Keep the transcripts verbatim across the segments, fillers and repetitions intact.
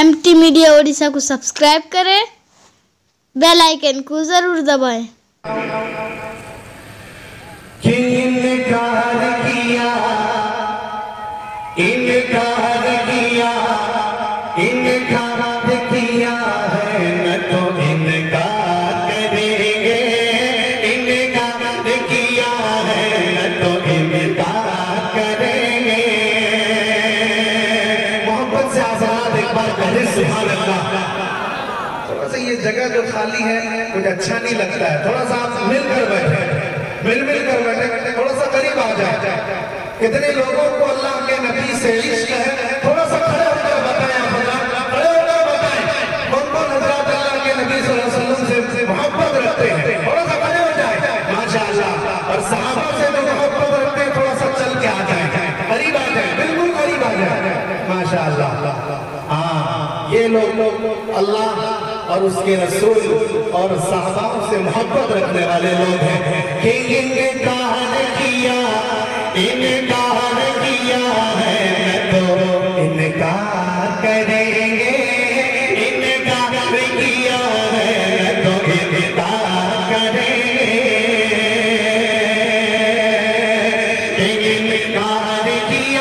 MT media Odisha को subscribe करें, bell icon को जरूर दबाएं। इनकार किया, इनकार किया, इनकार किया है न तो इनकार करेंगे, इनकार किया है न तो इनकार करेंगे। मोहब्बत से आजाद एक बार कहे सुभान अल्लाह। थोड़ा सा ये जगह जो खाली है कुछ अच्छा नहीं लगता है, थोड़ा सा आप मिलकर बैठे, मिल मिल कर बैठे, थोड़ा सा करीब आ जाए। कितने लोगों को अल्लाह के नबी से इश्क है, थोड़ा सा खड़े होकर बताएं, खड़े होकर बताएं कौन कौन हज़रत अल्लाह के नबी सल्लल्लाहु अलैहि वसल्लम से मोहब्बत रखते हैं। थोड़ा सा खड़े हो जाए माशाअल्लाह। और सहाबा से जो मोहब्बत रखते हैं थोड़ा सा चल के आ जाए, करीब आ जाए, बिल्कुल करीब आ जाए माशाअल्लाह। हाँ, ये लोग अल्लाह और उसके रसूल और सहाबाओं से मोहब्बत रखने वाले लोग हैं। कि इनकार किया, इनकार किया है तो इनकार करेंगे, इनकार किया है तो इनकार करेंगे, इनकार किया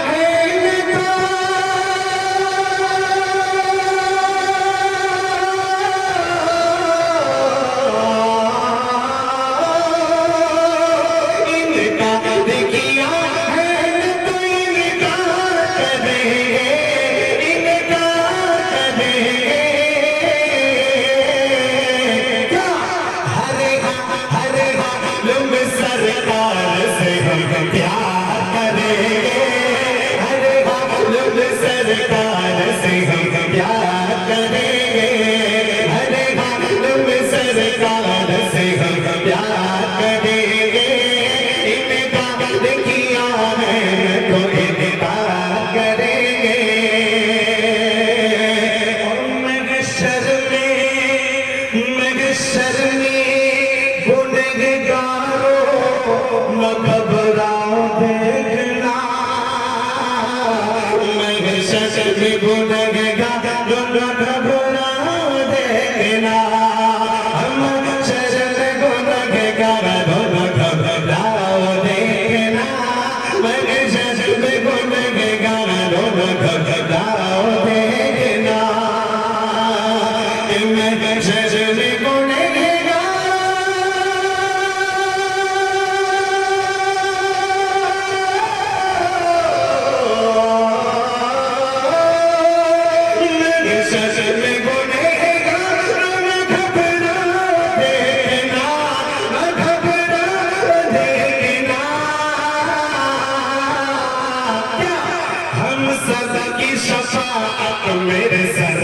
मेरे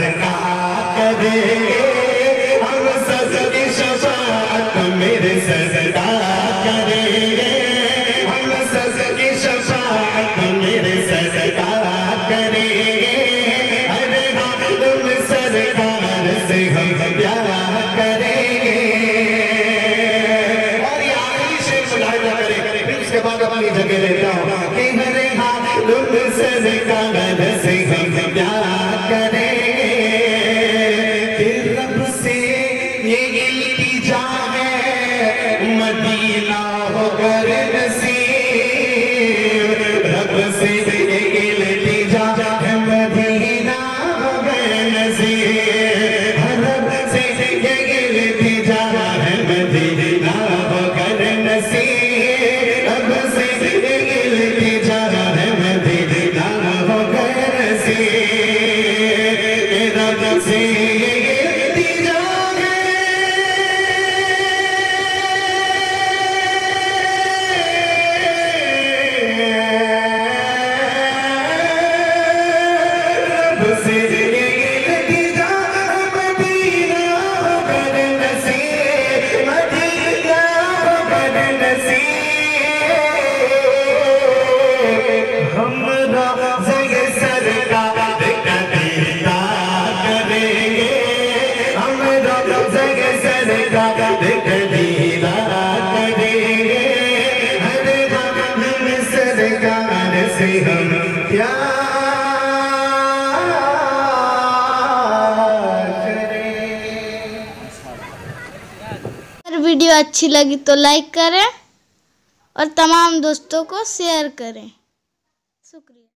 सरकार करेंगे, हम सब की शफाअत मेरे सरकार करेंगे, हम सब की शफाअत मेरे सरकार करेंगे। अरे हम तुम सरकार से हम प्यार करेंगे। और ये आखिरी शेर सुनाया करें, फिर उसके बाद अपनी जगह लेता हूँ कि हरे हाँ तुम सरकार से हम प्यार करेंगे। फिर रब से ये इल्तिजा है मदीना होकर नसीब, रब से ये इल्तिजा है मदीना होकर नसीब, रब से ये इल्तिजा है मदीना होकर नसीब, रब से ये इल्तिजा है मदीना होकर नसीब। हम सरकार करेंगे, अगर वीडियो अच्छी लगी तो लाइक करें और तमाम दोस्तों को शेयर करें। शुक्रिया।